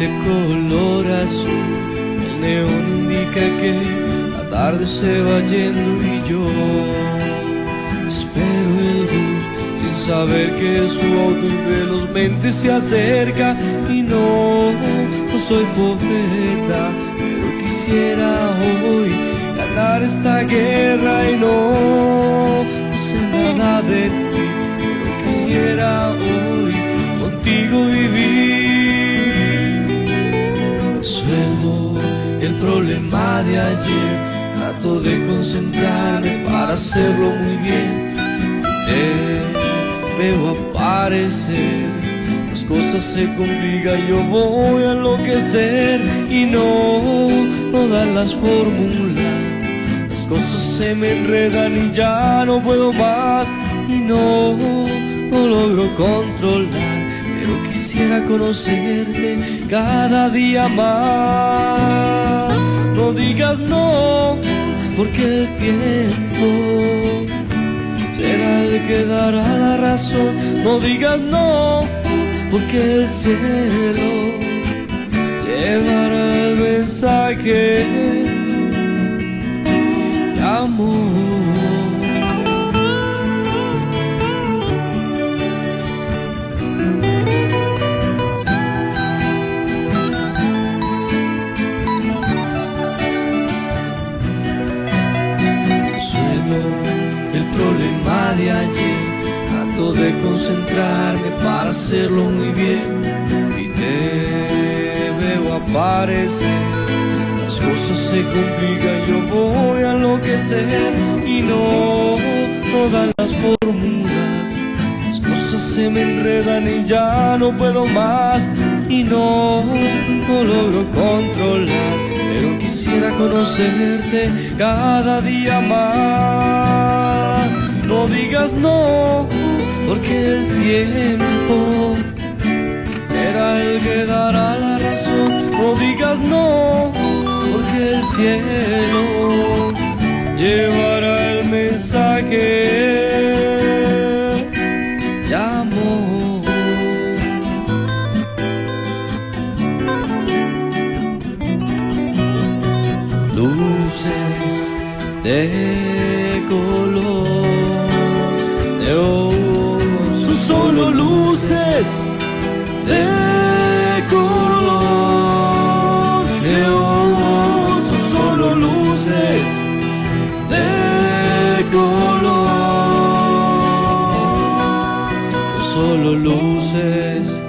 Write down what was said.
de color azul. El neón indica que la tarde se va yendo y yo espero el bus sin saber que es su auto y velozmente se acerca. Y no soy poeta, pero quisiera hoy ganar esta guerra. Y no sé nada de ti, pero quisiera hoy contigo vivir. Resuelvo el problema de ayer, trato de concentrarme para hacerlo muy bien. Te veo aparecer, las cosas se complican, yo voy a enloquecer. Y no dan las fórmulas, las cosas se me enredan y ya no puedo más. Y no logro controlar, pero quisiera conocerte cada día más. No digas no, porque el tiempo será el que dará la razón. No digas no, porque el cielo llevará el mensaje de amor. El problema de ayer, trato de concentrarme para hacerlo muy bien. Y te veo aparecer, las cosas se complican, yo voy a enloquecer. Y no dan las fórmulas, las cosas se me enredan y ya no puedo más. Y no logro controlar, pero quisiera conocerte cada día más. No digas no, porque el tiempo será el que dará la razón. No digas no, porque el cielo llevará el mensaje de amor. Luces de color de oro, son solo luces de color de oro, son solo luces de color, son solo luces